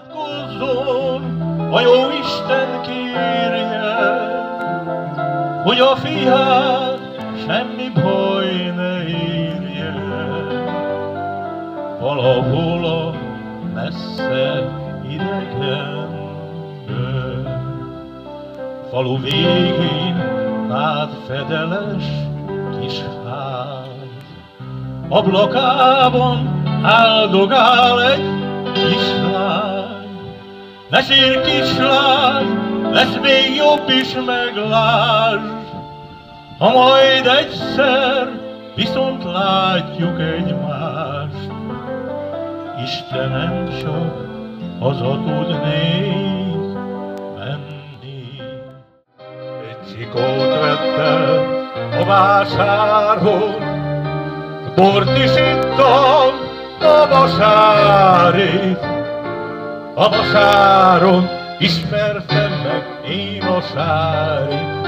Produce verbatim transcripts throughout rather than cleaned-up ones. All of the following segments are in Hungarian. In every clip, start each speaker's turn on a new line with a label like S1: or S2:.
S1: Imádkozzon, a jó Isten kérje, hogy a fiát semmi baj ne érje. Valahol a messze idegenben, falu végén nád fedeles kis ház, ablakában áldogál egy kislány. Ne sírj, kislány, lesz még jobb is, meglásd, ha majd egyszer viszont látjuk egymást. Istenem, csak haza tudnék menni. Egy cikót vettem a vásáron, bort is ittam a vasárét. A vasáron ismertem meg én a sárit,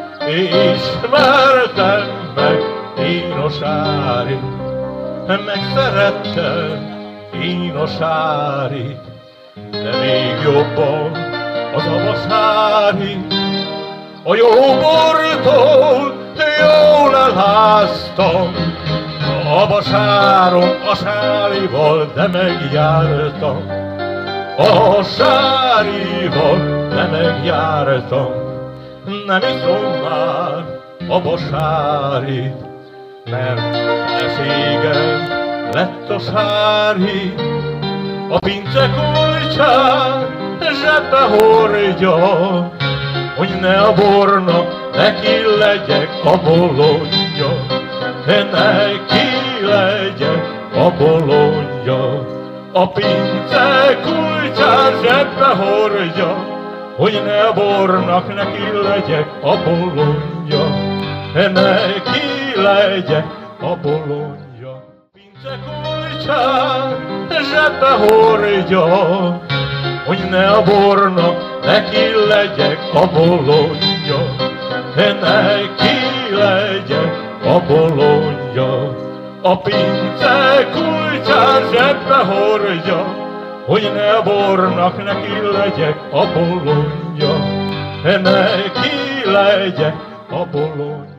S1: ismertem meg én a sárit, megszerettem én a sárit, de még jobban az a vasári. A jó bortól jól elháztam, a vasáron a sárival, de megjártam. A sárival de megjártam, nem iszom már a vasárit, mert feleségem lett a sári. A pince kulcsát zsebbe hordja, hogy ne a bornak neki legyek a bolondja, neki legyek a bolondja. A pince kulcsát zsebbe hordja, hogy ne a bornak neki legyek a bolondja, neki legyek a bolondja. Pince kulcsát zsebbe hordja, hogy ne a bornak neki legyek a bolondja, neki legyek a bolondja. A pince kulcsát zsebbe hordja, hogy ne a bornak neki legyek a bolondja, neki legyek a bolondja.